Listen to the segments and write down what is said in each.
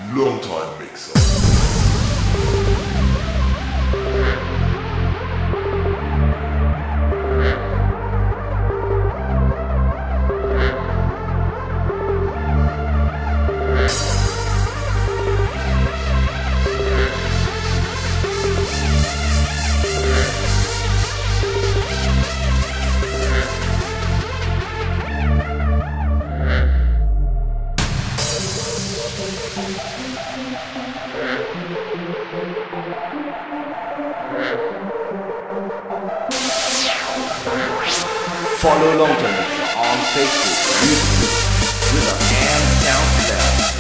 Long time mixer. Follow Long Term Mixer on Facebook, YouTube, Twitter, and SoundCloud.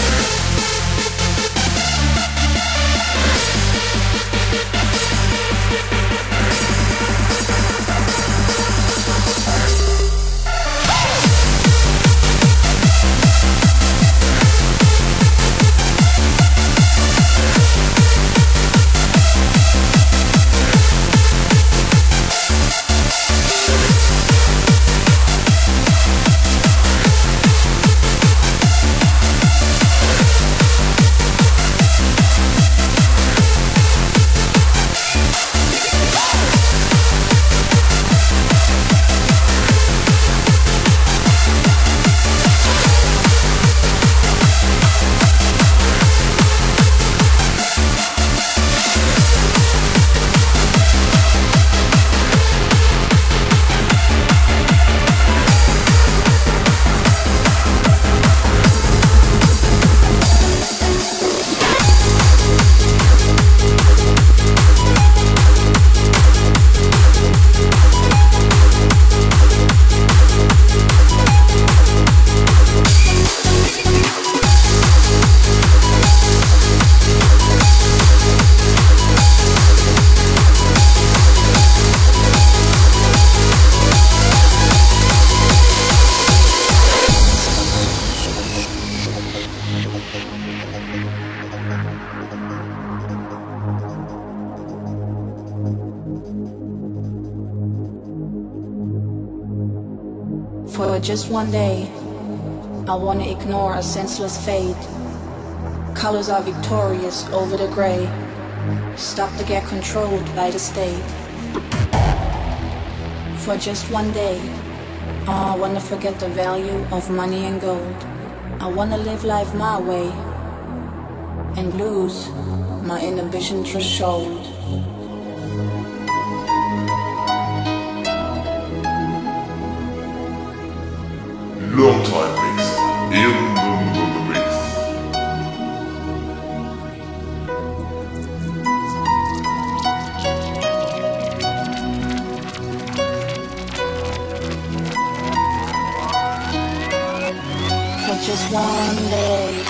For just one day, I wanna ignore a senseless fate. Colors are victorious over the gray. Stop to get controlled by the state. For just one day, I wanna forget the value of money and gold. I wanna live life my way and lose my inhibition threshold. Long time mixer. In the mix. For just one day.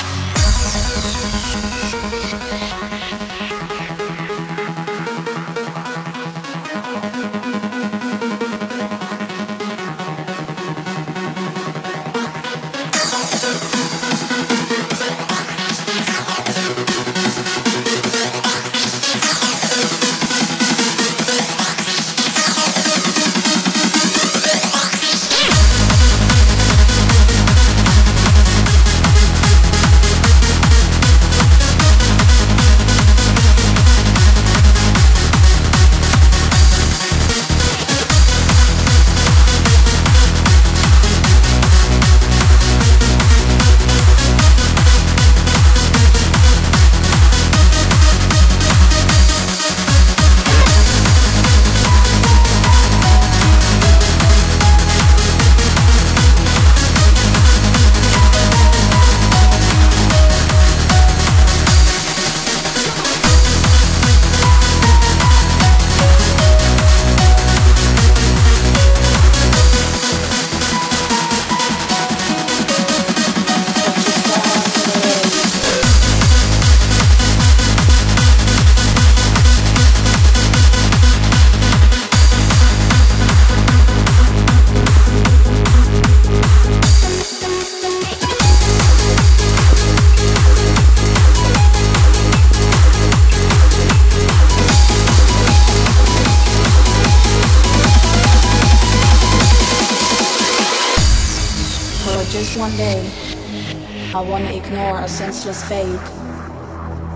Just one day, I wanna ignore a senseless fate.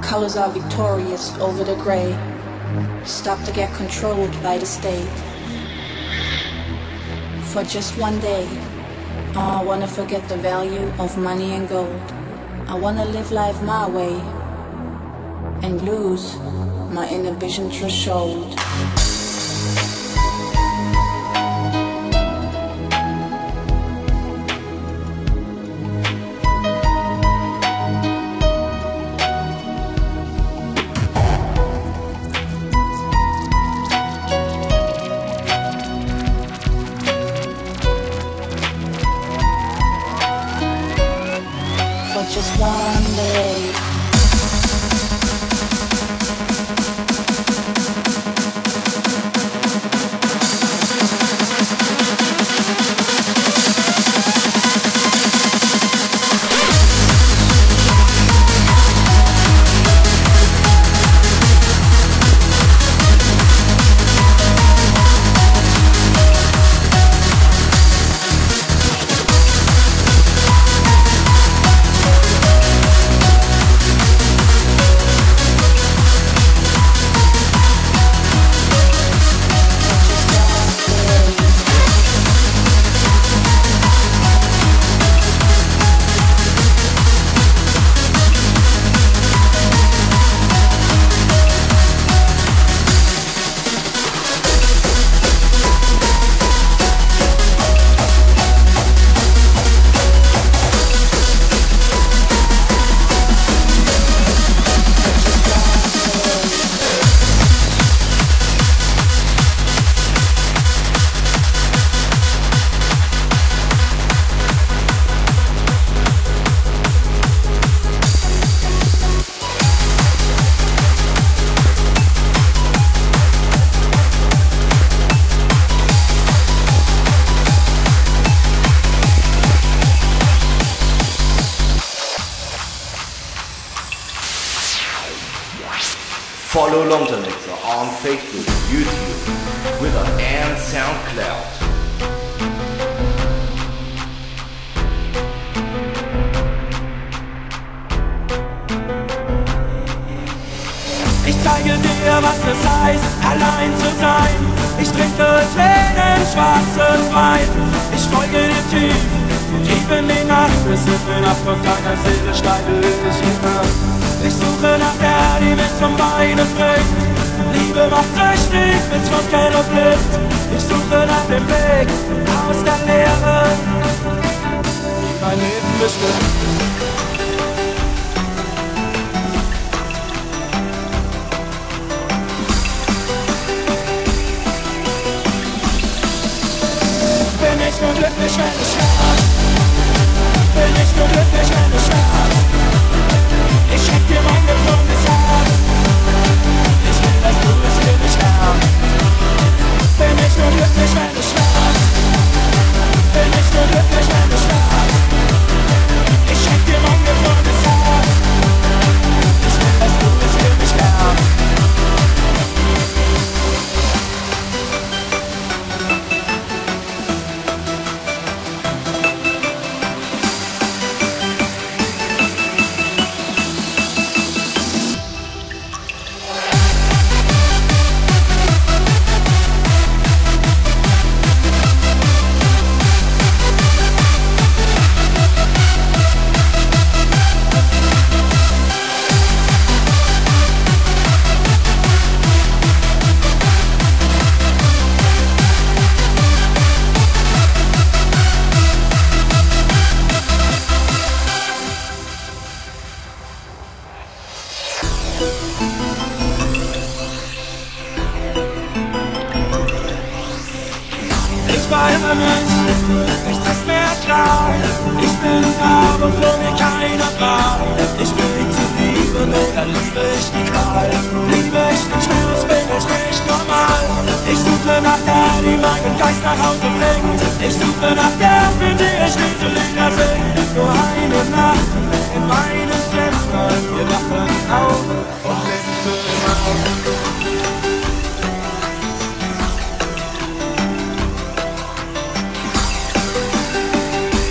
colors are victorious over the gray. Stop to get controlled by the state. For just one day, I wanna forget the value of money and gold. I wanna live life my way and lose my inhibition threshold. Just one day. Follow Longtime Mixer on Facebook, YouTube, Twitter and SoundCloud. Ich zeige dir, was es heißt, allein zu sein. Ich trinke Tränen, schwarzes Wein. Ich folge dir tief in die Nacht, bis in den Abgrund deiner Seele steige ich hinab. Ich suche nach der, die mich zum Weinen bringt. Liebe macht süchtig, betrunken und blind. Ich suche nach dem Weg aus der Leere, die mein Leben bestimmt. Bin ich nur glücklich, wenn ich sterb? Bin ich nur glücklich, wenn ich sterb? Ich schenk dir mein gebrochenes Herz. Ich will, dass du es für mich lernst. Bin ich nur glücklich, wenn ich sterb? Bin ich nur glücklich, wenn ich sterb? Ich schenk dir mein gebrochenes Herz. Ich will, dass du es für mich lernst. Ich weigere mich, nichts ist mehr klar. Ich bin da, wofür mir keiner war. Ich bin nicht zu lieben oder liebe ich die Qual. Liebe ich den Schmerz, bin ich nicht normal. Ich suche nach der, die meinen Geist nach Hause bringt. Ich suche nach der, für die ich diese Lieder sing. Nur eine Nacht in meinem Zimmer. Wir wachen auf und leben auf.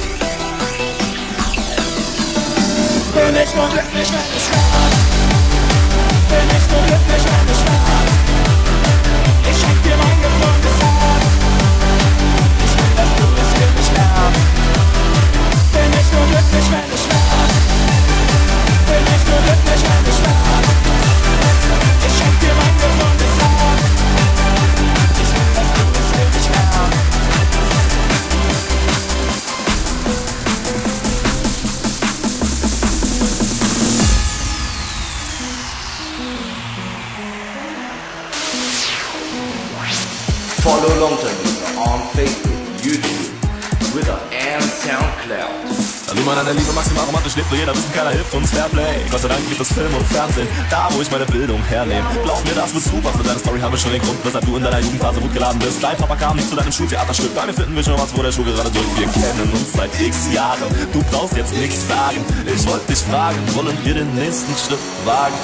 Bin ich nur glücklich, wenn ich sterb? nur glücklich, wenn ich sterb. Ich schenk dir mein gefundenes Herz. Ich will, dass du es für mich lernst. Bin ich nur glücklich, wenn ich sterb. Bin ich nur glücklich, wenn ich sterb. Ich schenk dir mein gefundenes Herz. Ich will, dass du es für mich lernst. Follow Longtime Mixer on Facebook, YouTube, Twitter and Soundcloud. Wie man an der Liebe maximal romantisch lebt, will jeder wissen, keiner hilft uns Fairplay. Gott sei Dank gibt es Film und Fernsehen, da wo ich meine Bildung hernehme. Glaub mir, das wird super, für deine Story haben wir schon den Grund, weshalb du in deiner Jugendphase gut geladen bist. Dein Papa kam nicht zu deinem Schultheaterstück, bei mir finden wir schon was, wo der Schuh gerade drückt. Wir kennen uns seit x Jahren, du brauchst jetzt nichts sagen. Ich wollte dich fragen, wollen wir den nächsten Schritt wagen?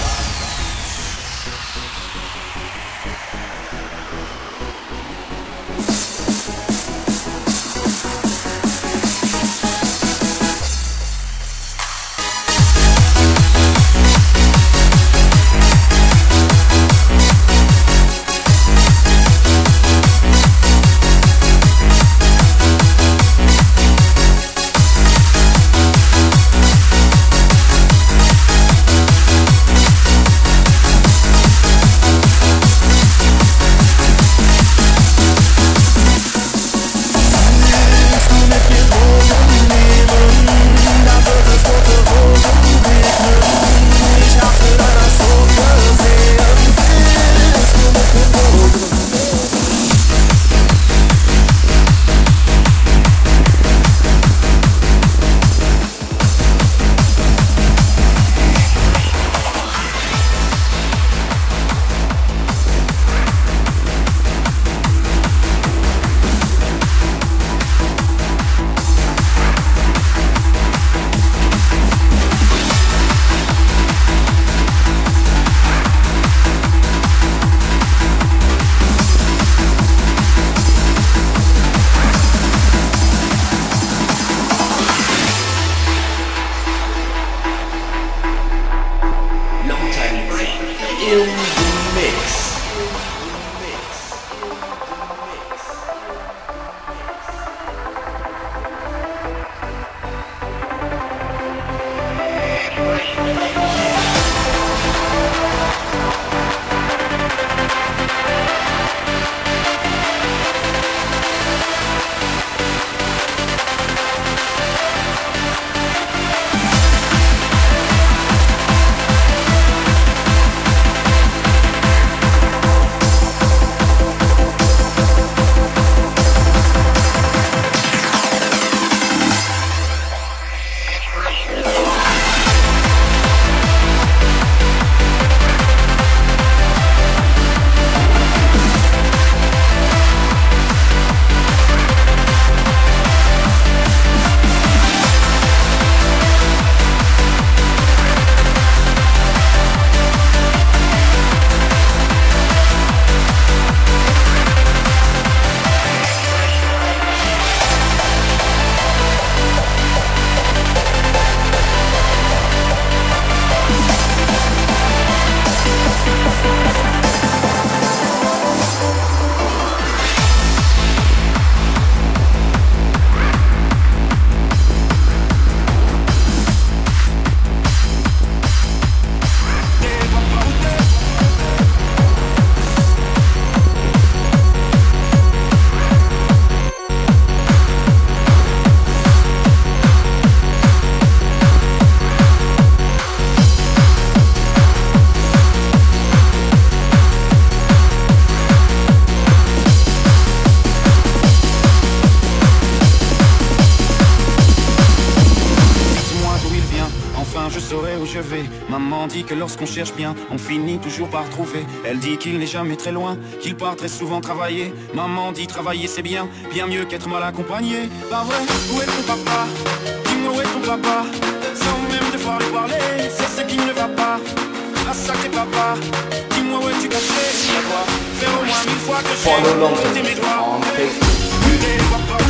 Maman dit que lorsqu'on cherche bien, on finit toujours par trouver. Elle dit qu'il n'est jamais très loin, qu'il part très souvent travailler. Maman dit travailler c'est bien, bien mieux qu'être mal accompagné. Pas vrai, où est ton papa? Dis-moi où est ton papa? Sans même devoir lui parler, c'est ce qui ne va pas. Ah sacré papa, dis-moi où es-tu caché? À quoi faire au moins 1000 fois que j'ai compté mes doigts. On Facebook, YouTube,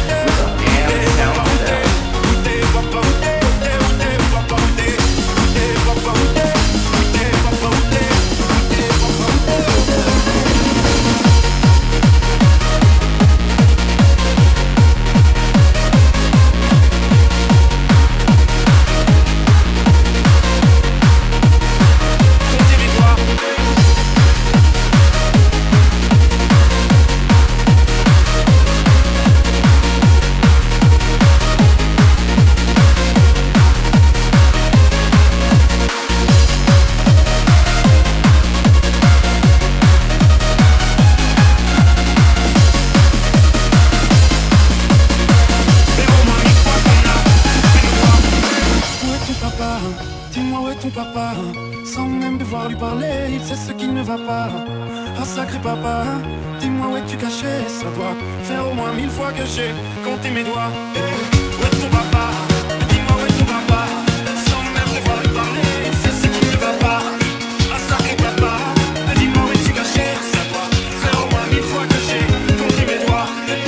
Twitter and SoundCloud. son papa, sans même devoir lui parler, il sait ce qui ne va pas. Ah sacré papa, dis-moi où es-tu caché? Ça doit faire au moins 1000 fois que j'ai compté mes doigts. Où est ton papa? Dis-moi où est ton papa, sans même devoir lui parler, il sait ce qui ne va pas. Ah sacré papa, dis-moi où es-tu caché? Ça doit faire au moins 1000 fois que j'ai compté mes doigts.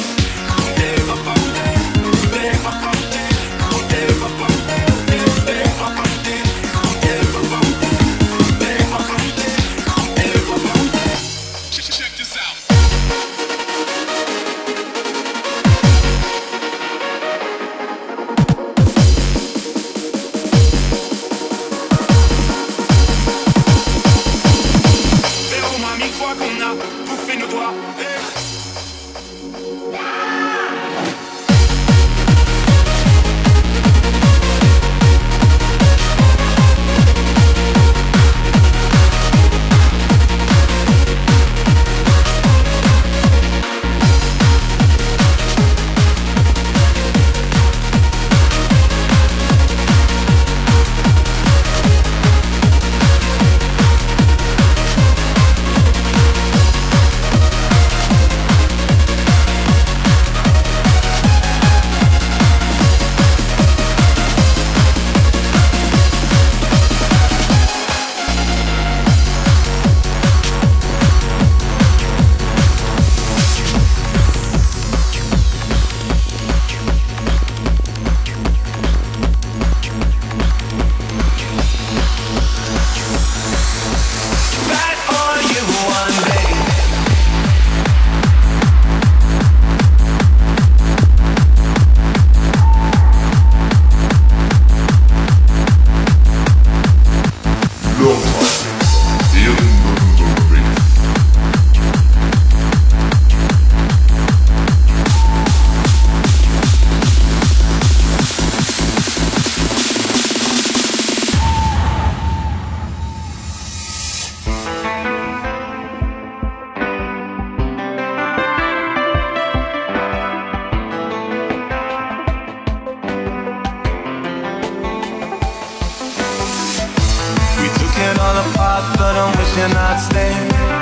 but I'm wishing I'd stay.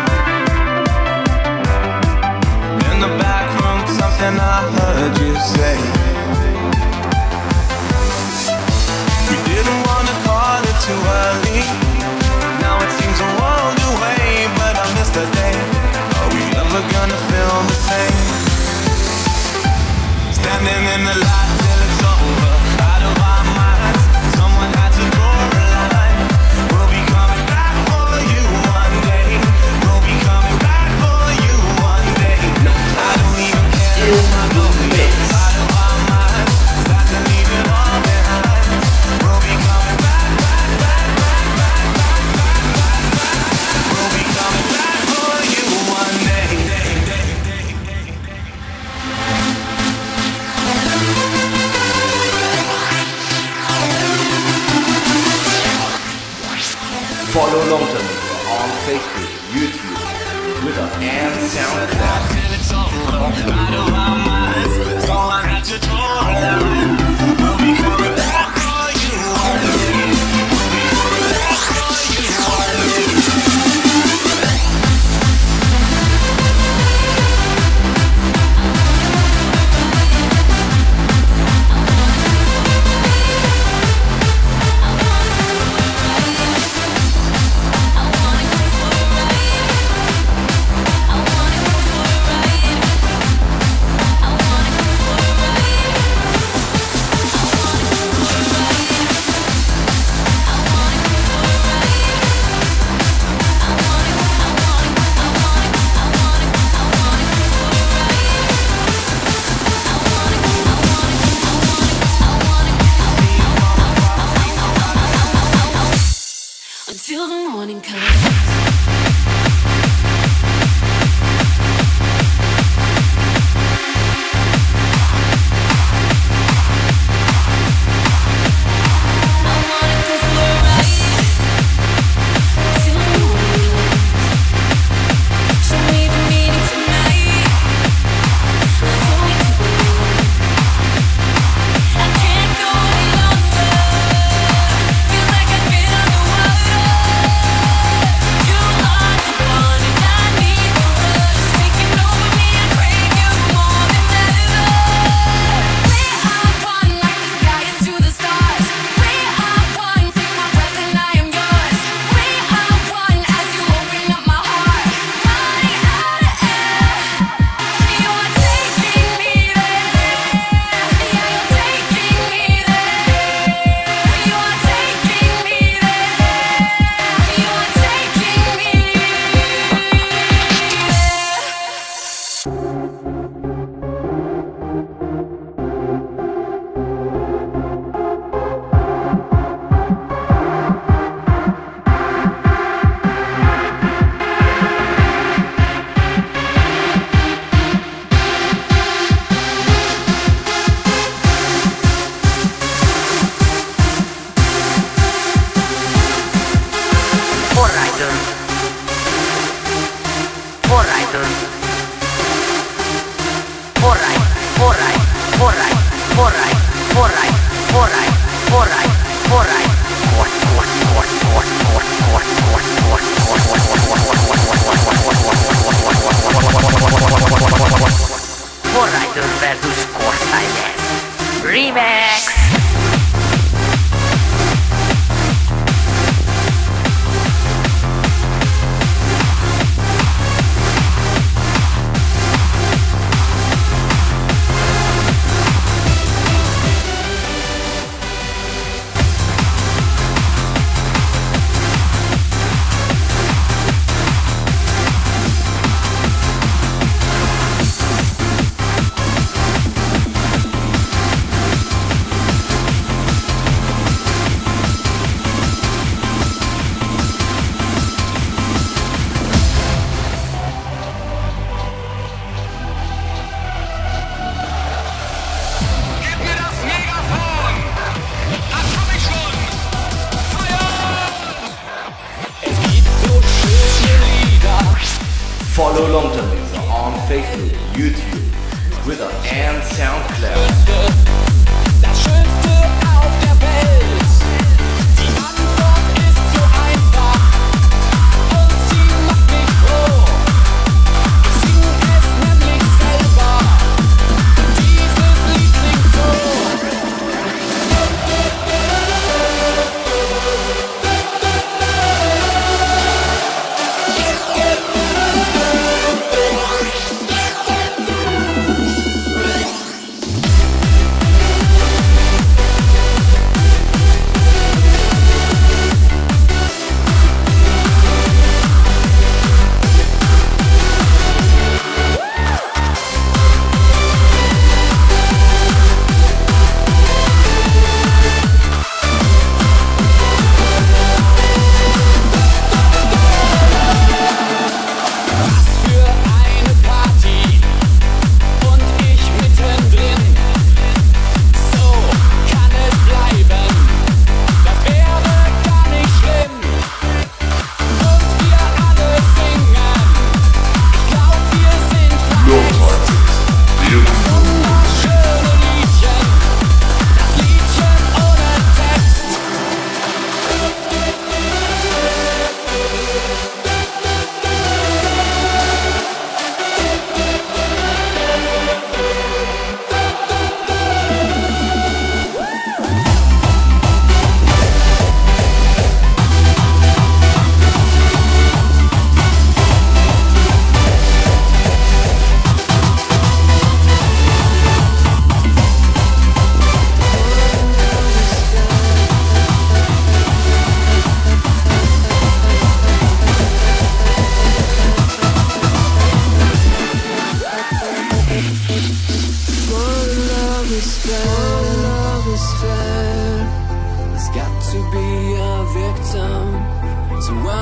In the back room, something I heard you say. We didn't want to call it too early. Now it seems a world away, but I miss the day. Are we ever gonna feel the same? Standing in the light till it's over, out of our minds. Someone had to draw a line. We'll be coming back for you one day. We'll be coming back for you one day. I don't even care if I go out of our minds. Got to leave it all behind. We'll be coming back, back, back, back, back, back, back, back, back. We'll be coming back for you one day. Follow Longterm on Facebook, YouTube, Twitter, and SoundCloud.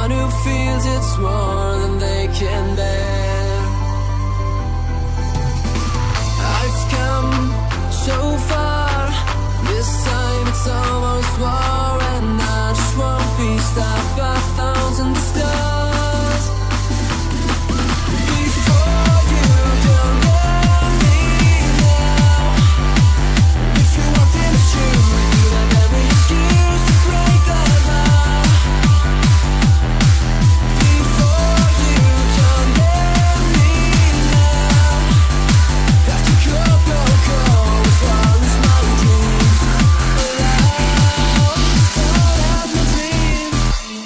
one who feels it's more than they can bear. I've come so far, this time it's almost war, and I just won't be stopped by 1,000 stars. Before you don't love me now, if you walked in the shoes, you'd have every excuse to break the law. Before you don't love me now, have to go as far as my dreams allow. All of my dreams.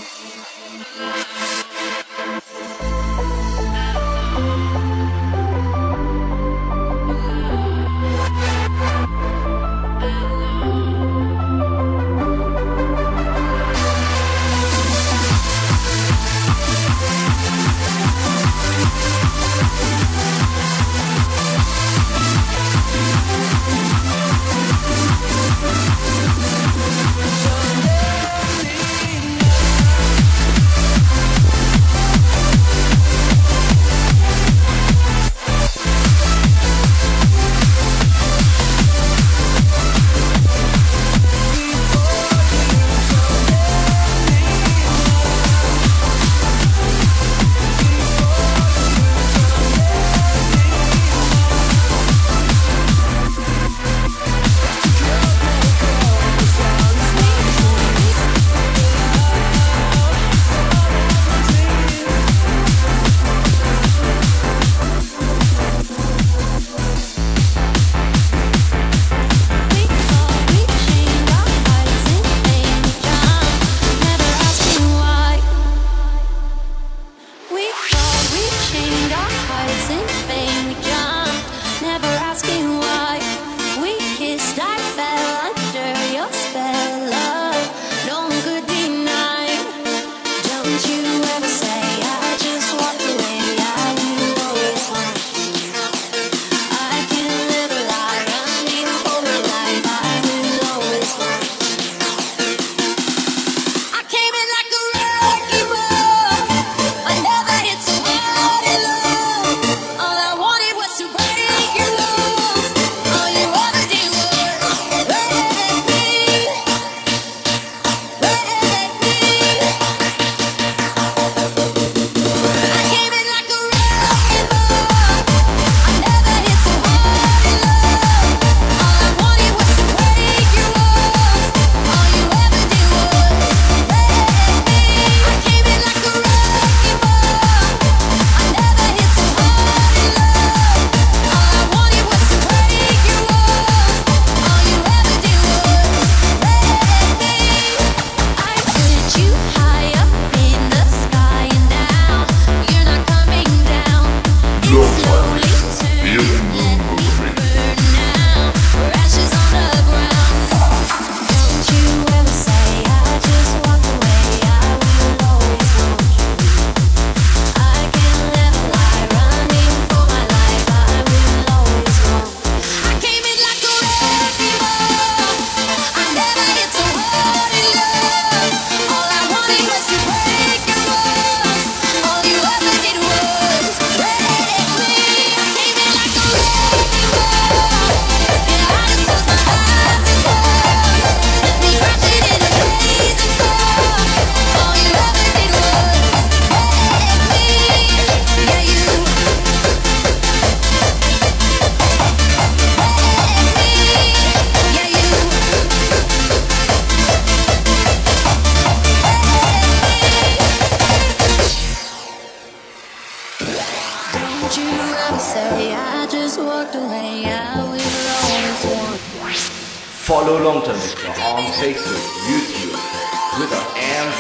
Follow Longtime Mixer on Facebook, YouTube, Twitter, and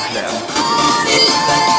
SoundCloud.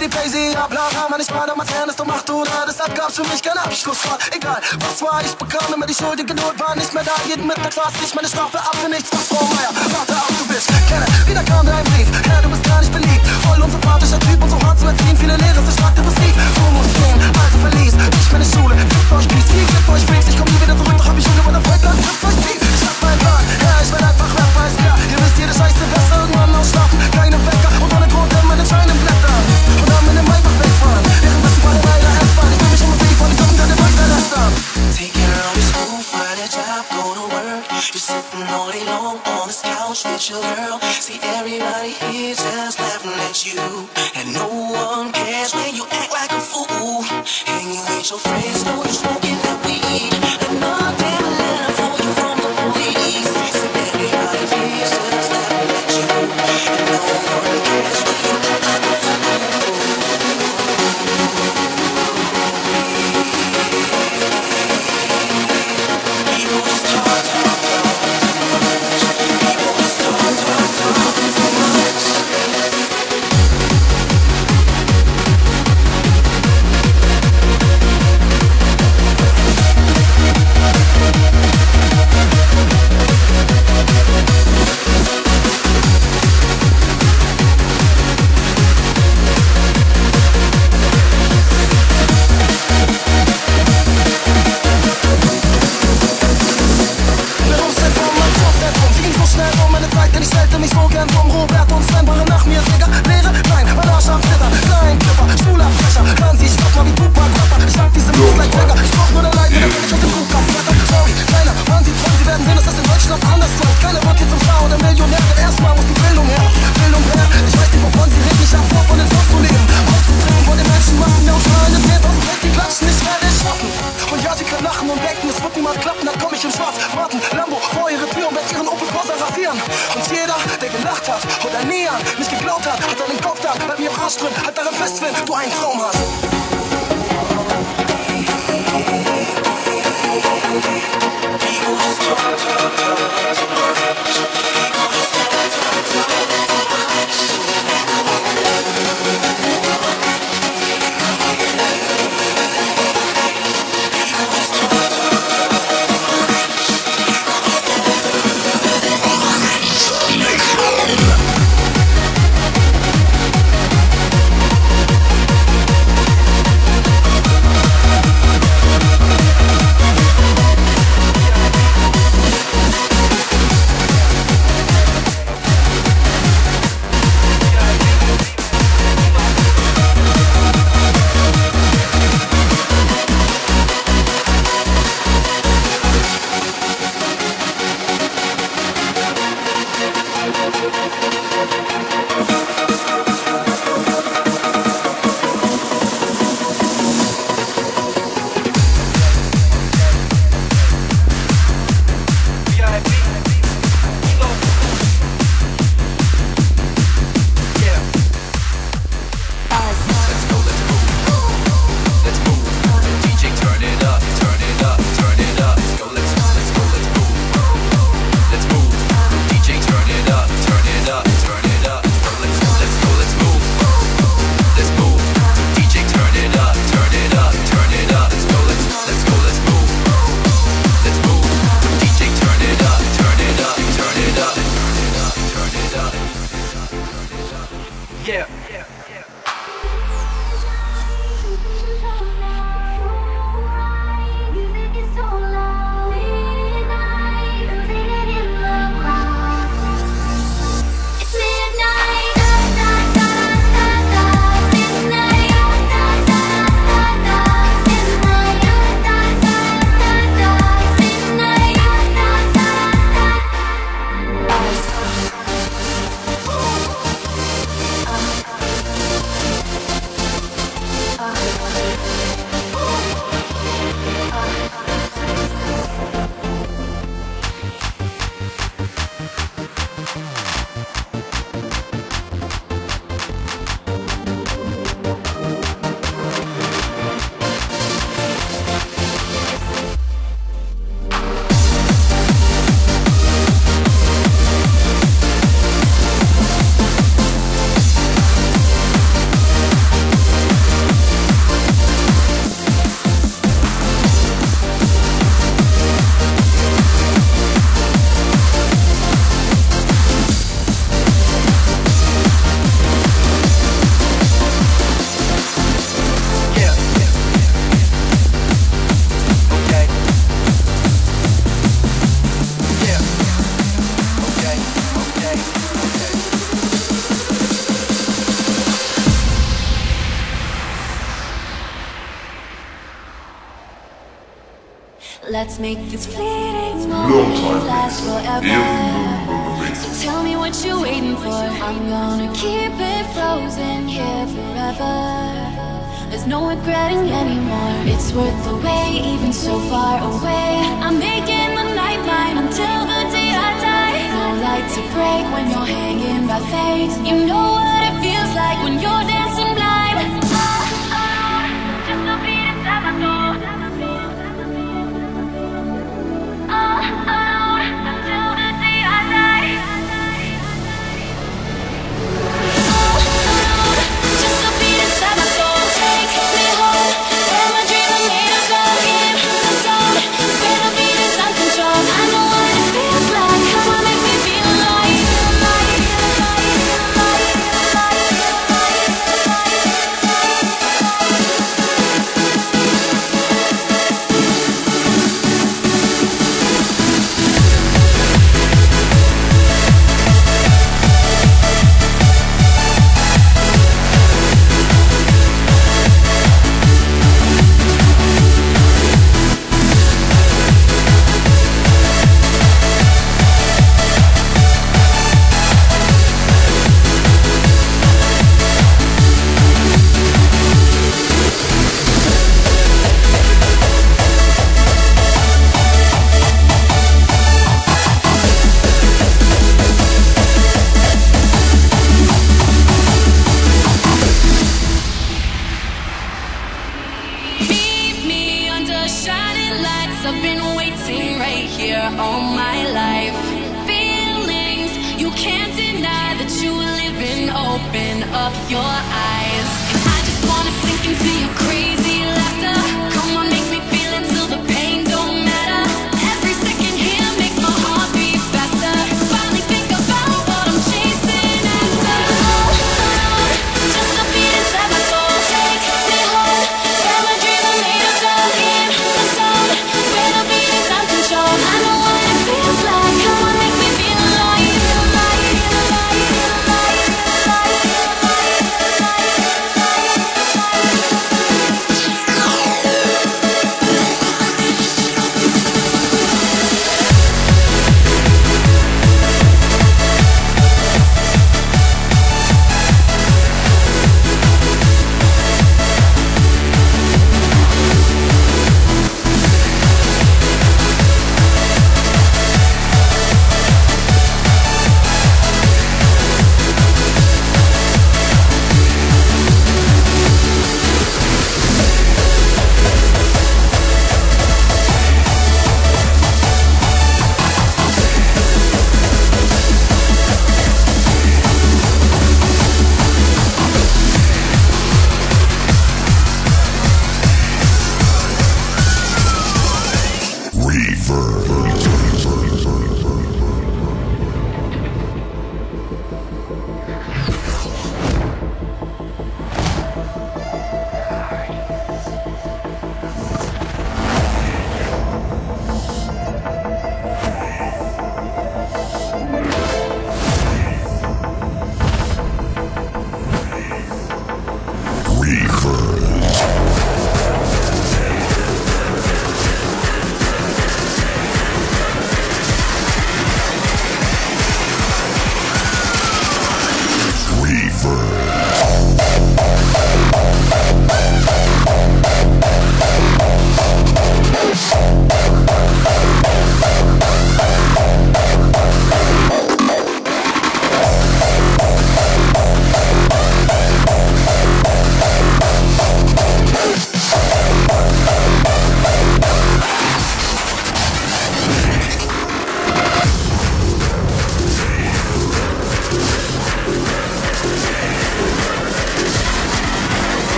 die Playsee ablager. Manchmal damals Ernst um 8 oder deshalb gab's für mich keine Abschlussfahrt. Egal, was war, ich bekam immer die schuldige Not, war nicht mehr da. Jeden Mittag saß ich meine Strafe ab für nichts, was Frau Meier. Warte ab, du bist, kenne, wieder kam dein Brief. Ja, du bist gar nicht beliebt, voll unsympathischer Typ und so hart zu erziehen. Viele Lehrer, sie fragte, was lief. Du musst gehen, also verließ ich meine Schule. Flippt euch Peace, wie flippt euch Freaks. Ich komm nie wieder zurück, doch hab ich schon über der Volk, dann flippt euch Peace. Ich hab meinen Plan, ja, ich werd einfach Rapper, ist klar. Ihr wisst, jede Scheiße besser irgendwann ausschlafen. Keine Wecker und ohne Grund in meine Scheine blättern. Und dann mit dem Maybach wegfahren. Währenddessen war der Reihe S-Bahn. Ich will mich um sie von den Jungen, der weiter lästern. Take care of your school, find a job, go to work. You're sitting all day long on this couch with your girl. See everybody here just laughing at you, and no one cares when you act like a fool. And you hate your friends, know you smoking that weed. Another damn letter for you from the police. See everybody here just laughing at you, and no one cares when you act like a fool. People just talk too much. People just talk too much. Berufsinformationszentrum, sie ging so schnell um meine Zeit, denn ich stellte mich so gern vom Robert und Sven waren nach mir, Digga. Lehre? Nein, mein Arsch am Zittern, klein, Klipper, schwuler Fächer, hören Sie, ich stopp mal wie Tupac Rapper. Ich hab diese Moves like Wegger, ich brauch nur der Leiter, dann bin ich auf dem Flughafen. Sorry, kleiner, waren Sie treu, Sie werden sehen, dass das in Deutschland anders läuft. Keiner wird jetzt zum Star oder Millionär, denn erstmal muss die Bildung her. Bildung her, ich weiß nicht, wovon Sie reden, ich hab vor, von den Songs zu leben. Aufzudrehen von den Menschenmassen, der uns schreien, es wird aus dem Welt, die klatschen, ich werde es schaffen. Und ja, Sie können lachen und denken, es wird niemals klappen, dann komm ich in Schwarz, warten, Lambo vor Ihre Tür und werd Ihren Opel Corsa rasieren. Und jeder, der gelacht hat oder nie an mich geglaubt hat seinen Kopf da bei mir im Arsch drin, hat daran fest, wenn du einen Traum hast. People just talk too much. People just talk too much. Let's make this fleeting Long moment time last mix. forever. So tell me what you're waiting for. I'm gonna keep it frozen here forever. There's no regretting anymore. It's worth the wait, even so far away. I'm making the night mine until the day I die. No light to break when you're hanging by faith. You know what it feels like when you're dancing blind. Just a beat inside my soul. Until the day I die. Just a beat inside my soul. Take me home, where my dreams are made of gold. In the zone, where the beat is uncontrolled. I know what it feels like. Come on, make me feel alive. Meet me under shining lights. I've been waiting right here all my life. Feelings you can't deny that you live in. Open up your eyes. And I just wanna sink into your crazy laughter. Come on, make me feel until the pain don't matter. Every second here makes my heart beat faster. Finally think about what I'm chasing after. Just a beat inside my soul. Take me home, where my dreams are made of gold. In the zone, where the beat is uncontrolled. I know what it feels like. Come on, make me feel alive.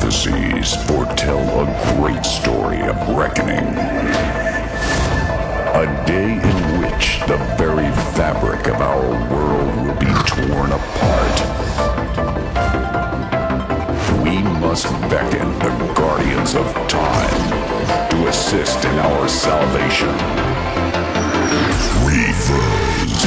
prophecies foretell a great story of reckoning. A day in which the very fabric of our world will be torn apart. We must beckon the guardians of time to assist in our salvation. Reavers.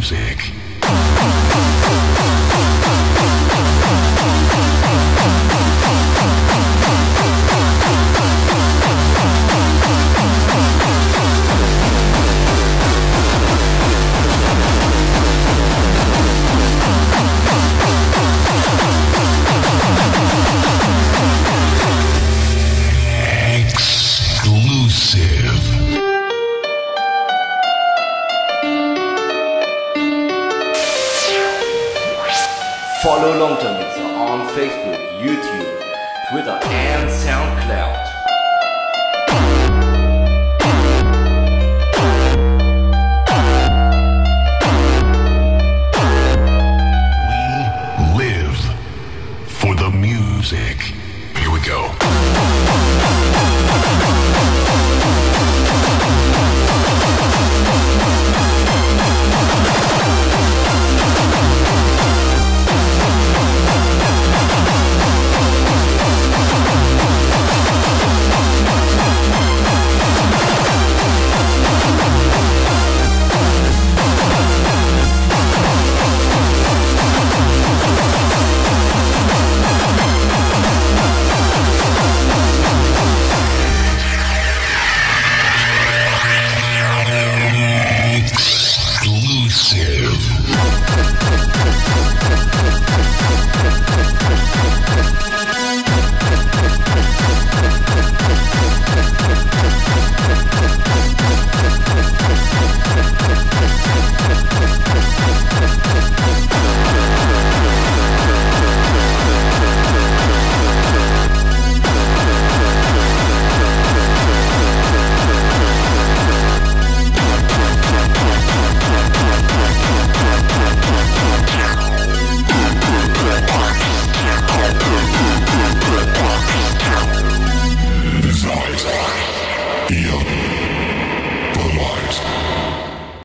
music. Follow Long Term Mixer on Facebook, YouTube, Twitter and SoundCloud.